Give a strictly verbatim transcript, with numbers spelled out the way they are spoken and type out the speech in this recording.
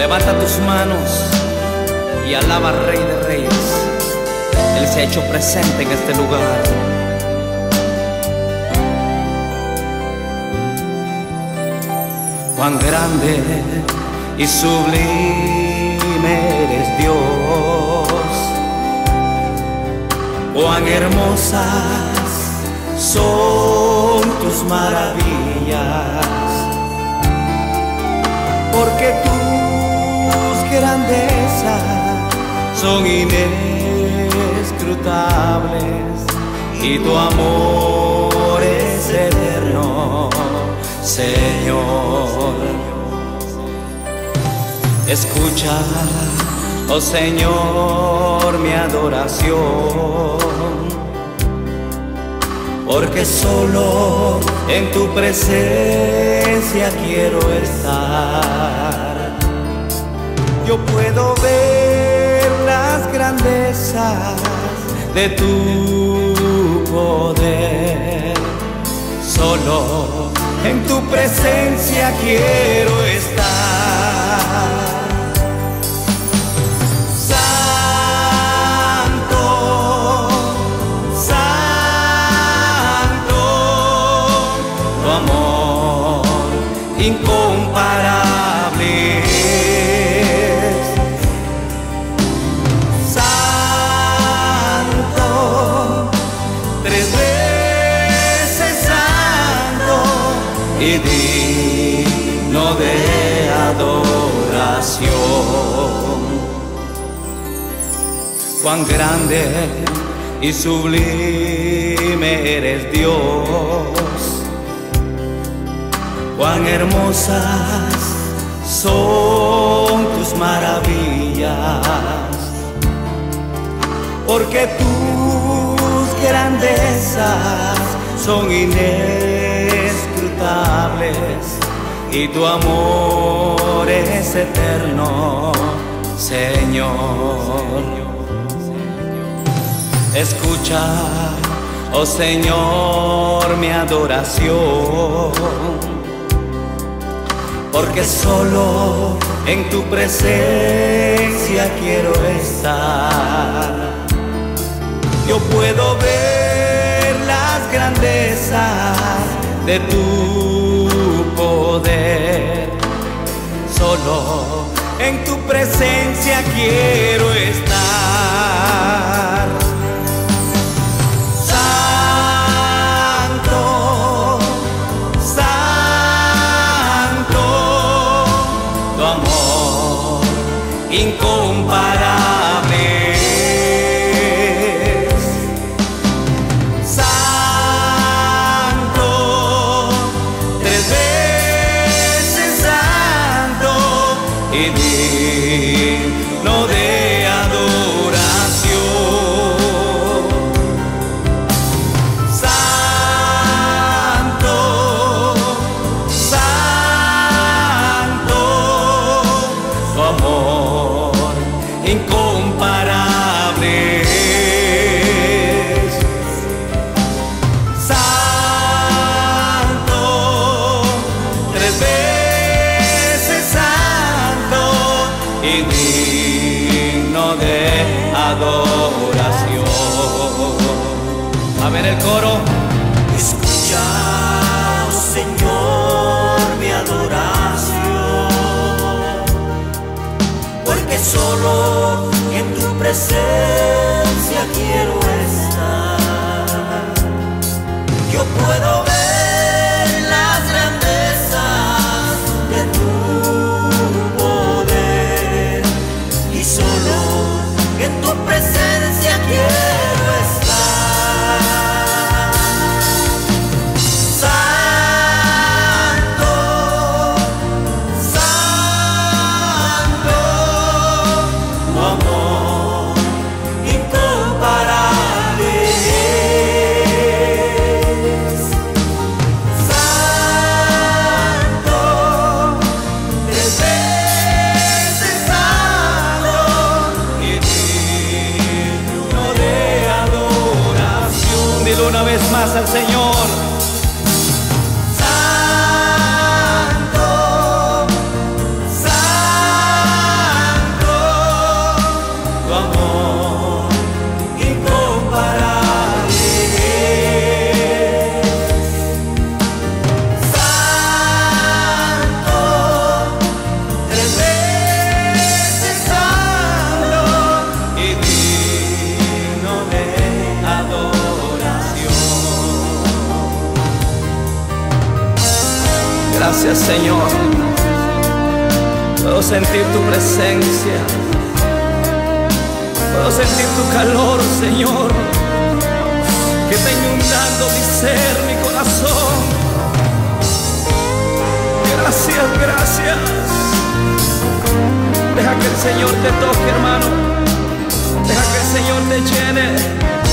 Levanta tus manos y alaba al Rey de Reyes. Él se ha hecho presente en este lugar. Cuán grande y sublime eres, Dios. Cuán hermosas son tus maravillas, porque tus grandezas son inescrutables y tu amor es eterno, Señor. Escucha, oh Señor, mi adoración, porque solo en tu presencia quiero estar. Yo puedo ver las grandezas de tu poder. Solo en tu presencia quiero estar. Incomparable, santo, tres veces santo y digno de adoración. Cuán grande y sublime eres, Dios. Cuán hermosas son tus maravillas, porque tus grandezas son inescrutables y tu amor es eterno, Señor. Escucha, oh Señor, mi adoración, porque solo en tu presencia quiero estar. Yo puedo ver las grandezas de tu poder. Solo en tu presencia quiero estar. Incomparables, santo, tres veces santo y digno de adoración. Santo, santo, tu amor incomparables, santo, tres veces santo y digno de adoración. A ver el coro. Escucha, oh Señor, mi adoración, porque solo en tu presencia quiero estar. Yo puedo ver las grandezas de tu poder y solo en tu presencia quiero estar. Santo, santo, tu amor incomparable. Gracias, Señor. Puedo sentir tu presencia. Puedo sentir tu calor, Señor, que está inundando mi ser, mi corazón. Gracias, gracias. Deja que el Señor te toque, hermano. Deja que el Señor te llene.